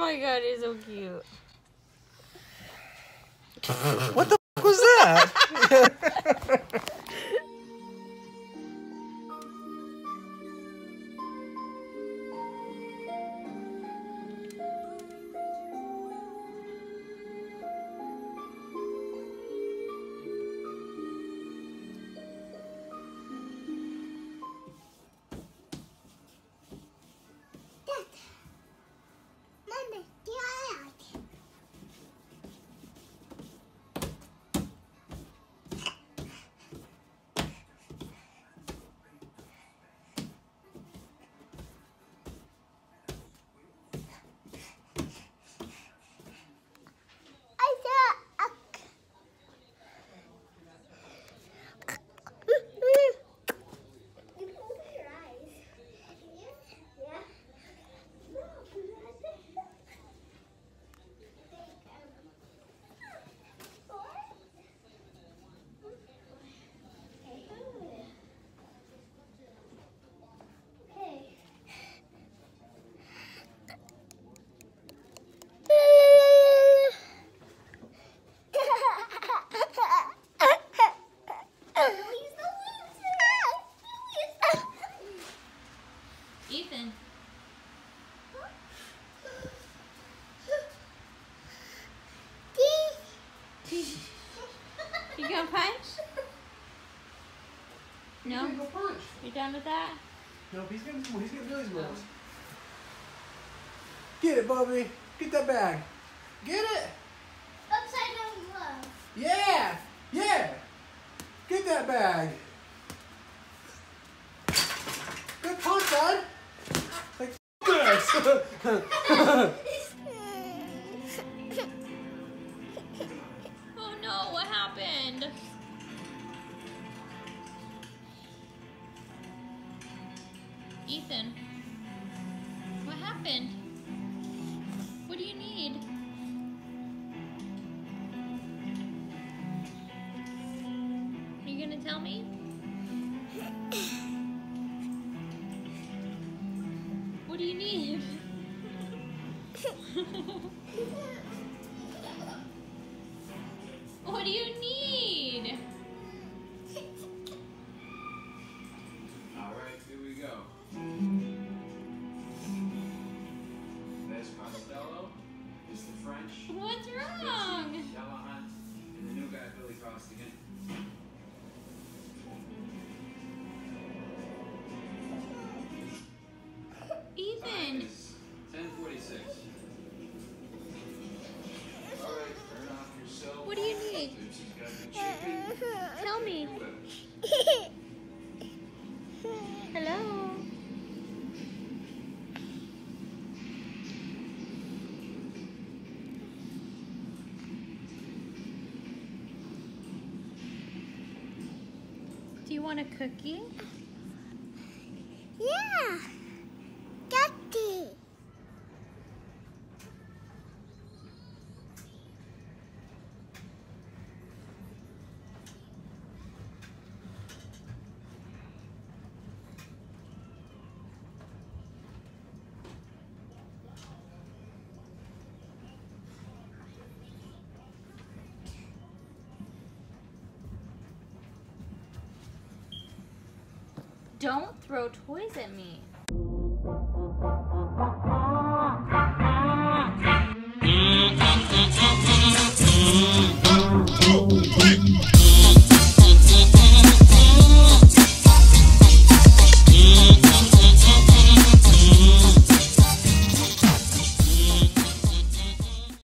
my god, he's so cute. What the f was that? Ethan. You gonna punch? No? He's gonna go punch. You done with that? No, he's gonna do his moves. Get it, Bubby. Get that bag. Get it. Upside down glove. Yeah. Yeah. Get that bag. Good punch, Dad. Like this. Oh no, what happened? Ethan, what happened? What do you need? Are you gonna tell me? What do you need? What do you need? All right, here we go. There's Costello. There's the French. What's wrong? Yamaha, and the new guy, Billy again. Ethan. It's 10:46. All right, turn off your cell phone. What do you need? Lucy's got the chicken. Tell me. Hello. Do you want a cookie? Yeah. Daddy. Don't throw toys at me.